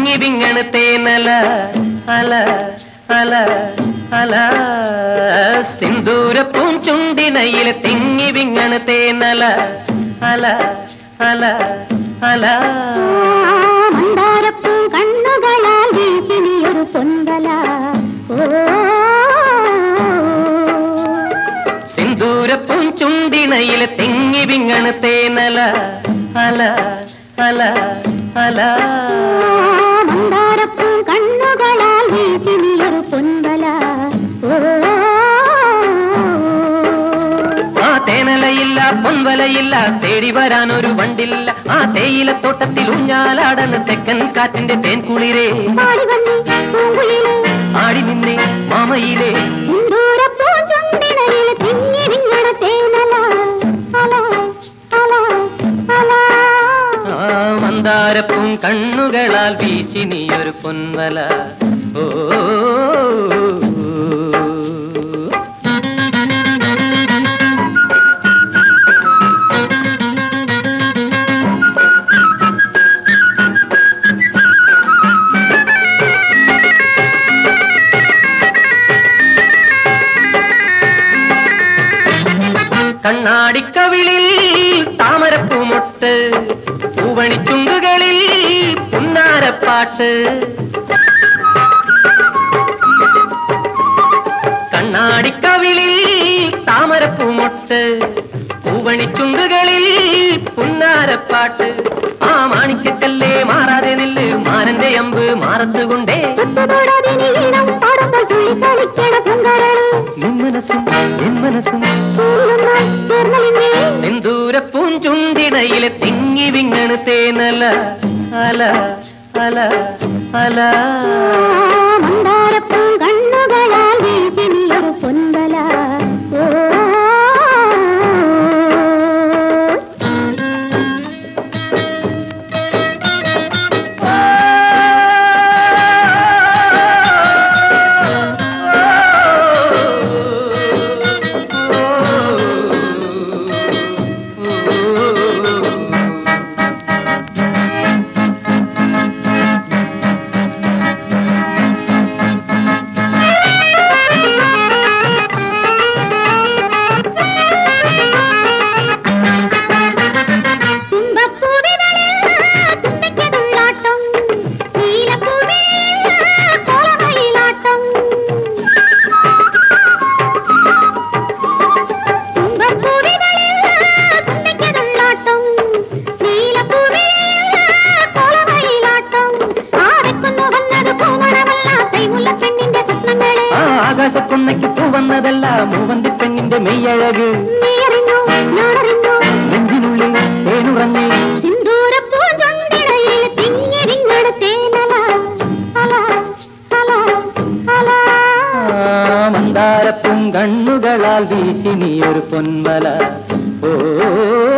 തിങ്ങി വിങ്ങണ് തേനല അല അല അല സിന്ദൂര പൂഞ്ചുണ്ടിനയിലെ തിങ്ങി വിങ്ങണ് തേനല അല അല അല മന്ദാരപ്പൂ കണ്ണുകളാൽ വീശിനിയൊരു പൊൻവല സിന്ദൂര പൂഞ്ചുണ്ടിനയിലെ തിങ്ങി വിങ്ങണ് തേനല അല അല അല മന്ദാരപ്പൂ കണ്ണുകളാൽ വീശിനിയൊരു പൊൻവല ആ തേനലയില്ല പൊൻവലയില്ല തേടി വരാനൊരു വണ്ടില്ല ആ തേയിലത്തോട്ടത്തിൽ ഊഞ്ഞാലാടന്ന് തെക്കൻ കാറ്റിന്റെ തേൻകുളിരേ ആടി നിന്നെ മാമയിലേ മന്ദാരപ്പും കണ്ണുകളാൽ വീശി നീയൊരു പൊൻവല ഓ കണ്ണാടിക്കവിളിൽ താമരപ്പൂമൊട്ട് പൂവണിച്ചുണ്ടുകളിൽ പുന്നാരപ്പാട്ട് കണ്ണാടിക്കവിളിൽ താമരപ്പൂമൊട്ട് പൂവണിച്ചുണ്ടുകളിൽ പുന്നാരപ്പാട്ട് ആ മാണിക്കക്കല്ലേ മാറാതെ നില്ല് മാരന്റെ അമ്പ് മാറത്തുകൊണ്ടേ മനസ്സും സിന്ദൂര പൂഞ്ചുണ്ടിനയിലെ തിങ്ങി വിങ്ങണ് തേനല അല അല അല മന്ദാരപ്പൂ കണ്ണുകളാൽ വീശിനിയൊരു പൊൻവല ആകാശക്കൊന്നയ്ക്ക് പൂവന്നതല്ല മൂവന്തി പെണ്ണിന്റെ മെയ്യഴക് നെഞ്ചിനുള്ളിൽ തേനുറങ്ങി മന്ദാരപ്പും കണ്ണുകളാൽ വീശി നീയൊരു പൊൻവല ഓ